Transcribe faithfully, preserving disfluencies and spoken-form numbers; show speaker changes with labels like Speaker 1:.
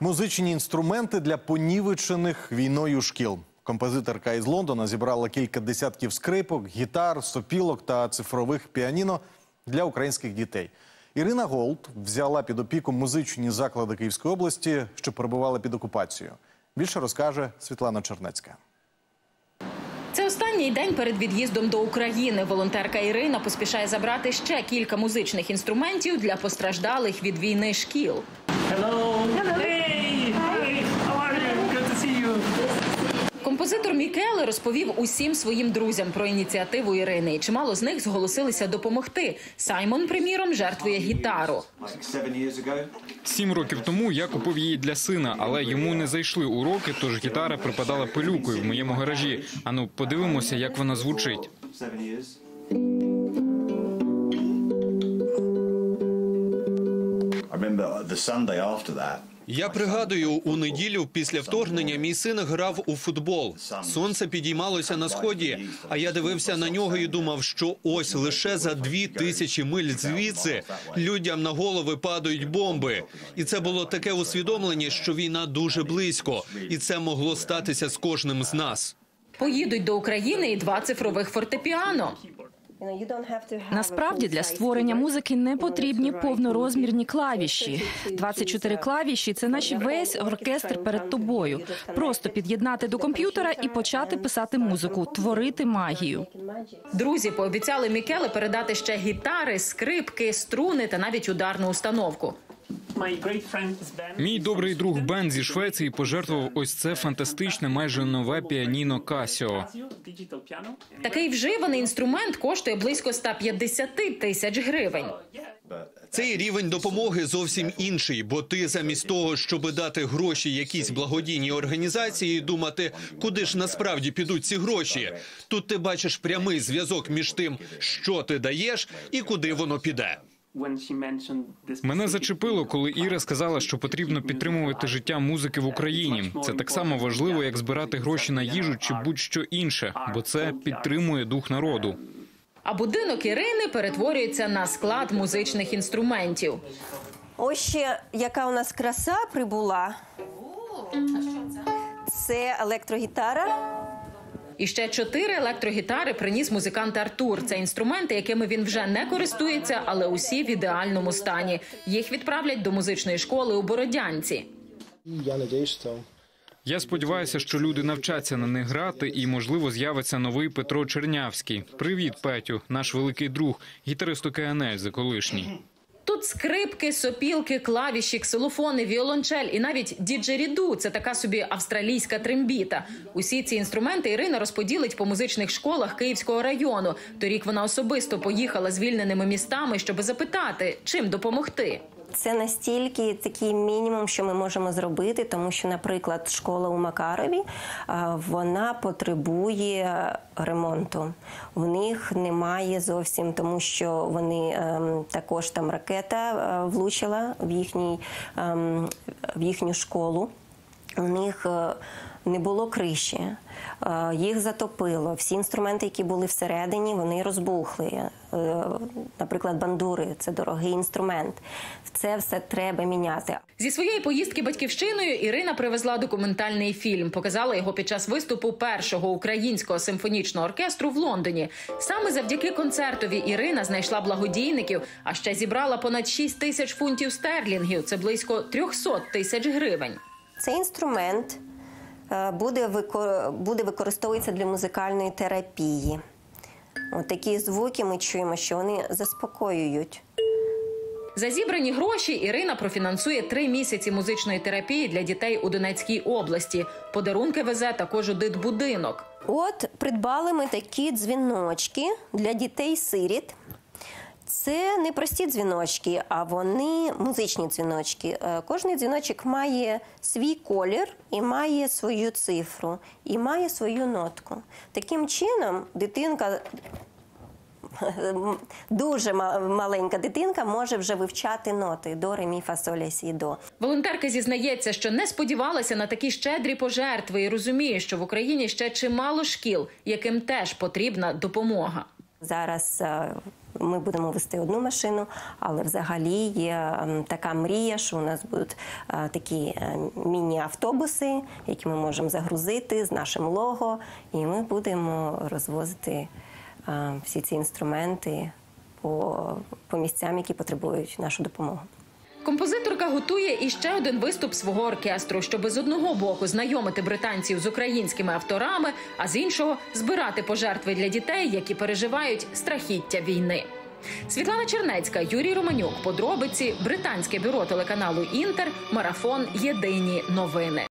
Speaker 1: Музичні інструменти для понівечених війною шкіл. Композиторка із Лондона зібрала кілька десятків скрипок, гітар, сопілок та цифрових піаніно для українських дітей. Ірина Голд взяла під опіку музичні заклади Київської області, що перебували під окупацією. Більше розкаже Світлана Чернецька.
Speaker 2: Це останній день перед від'їздом до України. Волонтерка Ірина поспішає забрати ще кілька музичних інструментів для постраждалих від війни шкіл.
Speaker 3: Hello. Hello. Hey. Hi. How are you? Good to see you.
Speaker 2: Композитор Мікеле розповів усім своїм друзям про ініціативу Ірини. І чимало з них зголосилися допомогти. Саймон, приміром, жертвує гітару.
Speaker 4: Сім років тому я купив її для сина, але йому не зайшли уроки, тож гітара припадала пилюкою в моєму гаражі. Ану, подивимося, як вона звучить.
Speaker 5: Я пригадую, у неділю після вторгнення мій син грав у футбол. Сонце підіймалося на сході, а я дивився на нього і думав, що ось лише за дві тисячі миль звідси людям на голови падають бомби. І це було таке усвідомлення, що війна дуже близько, і це могло статися з кожним з нас.
Speaker 2: Поїдуть до України і два цифрових фортепіано.
Speaker 6: Насправді для створення музики не потрібні повнорозмірні клавіші. двадцять чотири клавіші – це наш весь оркестр перед тобою. Просто під'єднати до комп'ютера і почати писати музику, творити магію.
Speaker 2: Друзі пообіцяли Мікеле передати ще гітари, скрипки, струни та навіть ударну установку.
Speaker 4: Мій добрий друг Бен зі Швеції пожертвував ось це фантастичне, майже нове піаніно Casio.
Speaker 2: Такий вживаний інструмент коштує близько ста п'ятдесяти тисяч гривень.
Speaker 5: Цей рівень допомоги зовсім інший, бо ти замість того, щоб дати гроші якійсь благодійній організації, думати, куди ж насправді підуть ці гроші. Тут ти бачиш прямий зв'язок між тим, що ти даєш і куди воно піде.
Speaker 4: Мене зачепило, коли Іра сказала, що потрібно підтримувати життя музики в Україні. Це так само важливо, як збирати гроші на їжу чи будь-що інше, бо це підтримує дух народу.
Speaker 2: А будинок Ірини перетворюється на склад музичних інструментів.
Speaker 7: Ось ще яка у нас краса прибула. Це електрогітара.
Speaker 2: І ще чотири електрогітари приніс музикант Артур. Це інструменти, якими він вже не користується, але усі в ідеальному стані. Їх відправлять до музичної школи у Бородянці.
Speaker 4: Я сподіваюся, що люди навчаться на них грати і, можливо, з'явиться новий Петро Чернявський. Привіт, Петю, наш великий друг, гітарист Океанельзи колишній.
Speaker 2: Тут скрипки, сопілки, клавіші, ксилофони, віолончель і навіть діджеріду – це така собі австралійська трембіта. Усі ці інструменти Ірина розподілить по музичних школах Київського району. Торік вона особисто поїхала звільненими містами, щоб запитати, чим допомогти.
Speaker 7: Це настільки такий мінімум, що ми можемо зробити, тому що, наприклад, школа у Макарові, вона потребує ремонту. В них немає зовсім, тому що вони також там ракета влучила в їхній, в їхню школу. У них не було криші, їх затопило. Всі інструменти, які були всередині, вони розбухли. Наприклад, бандури – це дорогий інструмент. Це все треба міняти.
Speaker 2: Зі своєї поїздки батьківщиною Ірина привезла документальний фільм. Показала його під час виступу першого українського симфонічного оркестру в Лондоні. Саме завдяки концертові Ірина знайшла благодійників, а ще зібрала понад шість тисяч фунтів стерлінгів. Це близько трьохсот тисяч гривень.
Speaker 7: Цей інструмент буде, викор... буде використовуватися для музикальної терапії. От такі звуки ми чуємо, що вони заспокоюють.
Speaker 2: За зібрані гроші Ірина профінансує три місяці музичної терапії для дітей у Донецькій області. Подарунки везе також у дитбудинок.
Speaker 7: От придбали ми такі дзвіночки для дітей-сиріт. Це не прості дзвіночки, а вони музичні дзвіночки. Кожний дзвіночок має свій колір і має свою цифру, і має свою нотку. Таким чином дитинка, дуже маленька дитинка може вже вивчати ноти до, ре, мі, фа, соль, ля, сі, до.
Speaker 2: Волонтерка зізнається, що не сподівалася на такі щедрі пожертви і розуміє, що в Україні ще чимало шкіл, яким теж потрібна допомога.
Speaker 7: Зараз ми будемо вести одну машину, але взагалі є така мрія, що у нас будуть такі міні-автобуси, які ми можемо загрузити з нашим лого, і ми будемо розвозити всі ці інструменти по, по місцям, які потребують нашу допомогу.
Speaker 2: Композиторка готує іще один виступ свого оркестру, щоб з одного боку знайомити британців з українськими авторами, а з іншого – збирати пожертви для дітей, які переживають страхіття війни. Світлана Чернецька, Юрій Романюк. Подробиці. Британське бюро телеканалу «Інтер». Марафон. Єдині новини.